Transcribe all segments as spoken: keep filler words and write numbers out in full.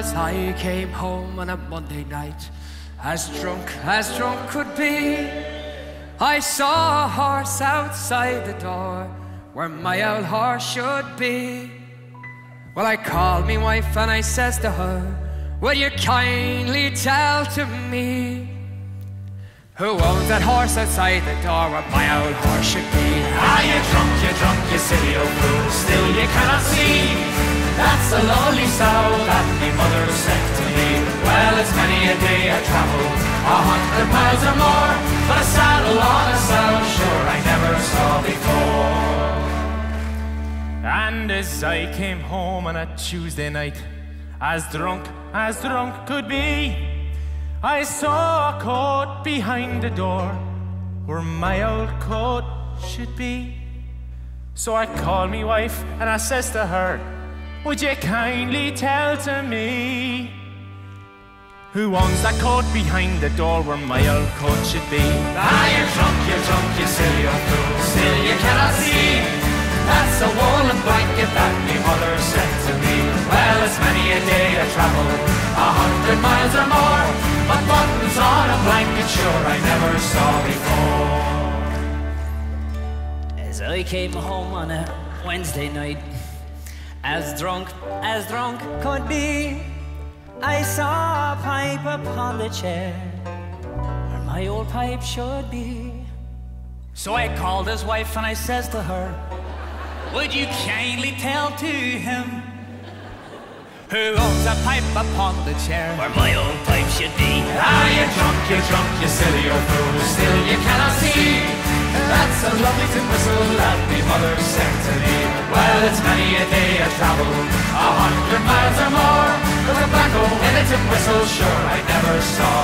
as I came home on a Monday night, as drunk as drunk could be, I saw a horse outside the door where my old horse should be. Well, I called me wife and I says to her, will you kindly tell to me who owns that horse outside the door where my old horse should be? Ah, you drunk, you drunk, you silly old fool, still you cannot see that's a lovely sow that me mother sent to me. Well, it's many a day I travel a hundred miles or more, but a saddle on a sow, sure I never saw before. And as I came home on a Tuesday night, as drunk as drunk could be, I saw a coat behind the door where my old coat should be. So I called me wife and I says to her, would you kindly tell to me who owns that coat behind the door where my old coat should be? Ah, you're drunk, you're drunk, you silly old fool, still you cannot see that's a woolen blanket that me mother sent to me. Well, it's many a day I travel a hundred miles or more, but buttons on a blanket sure I never saw before. As I came home on a Wednesday night, as drunk as drunk could be, I saw a pipe upon the chair where my old pipe should be. So I called his wife and I says to her, would you kindly tell to him who owns a pipe upon the chair where my old pipe should be? Ah, you're drunk, you're drunk, you silly old fool, still you cannot see that's a lovely tin whistle that me mother sent to me. Well, it's many a day I travel a hundred miles or more, with tobacco in a tin whistle sure I never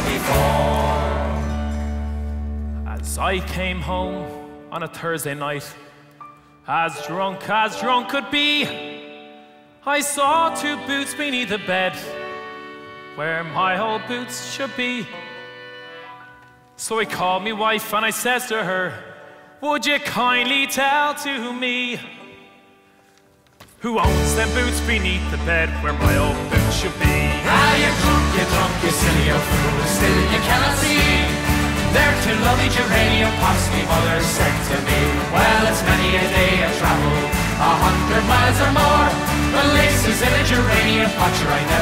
saw before. As I came home on a Thursday night, as drunk as drunk could be, I saw two boots beneath the bed where my old boots should be. So I called me wife and I says to her, would you kindly tell to me who owns them boots beneath the bed where my old boots should be? Ah, you're drunk, you're drunk, you silly old fool, still you cannot see they're two lovely geranium pops me mother sent to me. Well, it's many a day I travel a hundred miles or more, the laces in a geranium pot sure I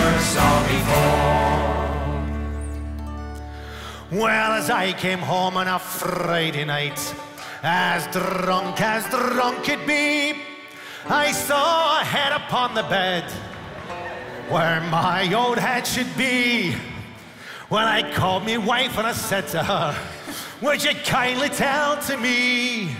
never saw before. Well, as I came home on a Friday night, as drunk as drunk could be, I saw a head upon the bed where my old head should be. Well, I called me wife and I said to her, would you kindly tell to me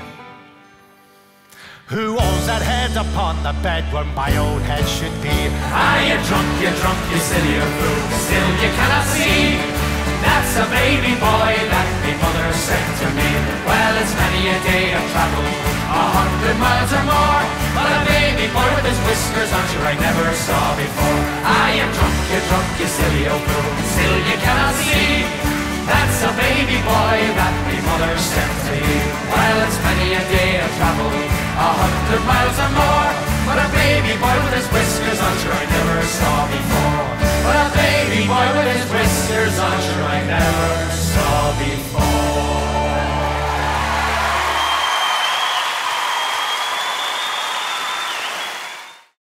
who owns that head upon the bed where my old head should be? Ah, you're drunk, you're drunk, you silly old fool, still you cannot see that's a baby boy that me mother sent to me. Well, it's many a day I've traveled a hundred miles or more, but a baby boy with his whiskers on sure I never saw before. Ah, you're drunk, you're drunk, you silly old fool, still you cannot see that's a baby boy that me mother sent to me. Well, it's many a day I've traveled a hundred miles or more, but a baby boy with his whiskers on sure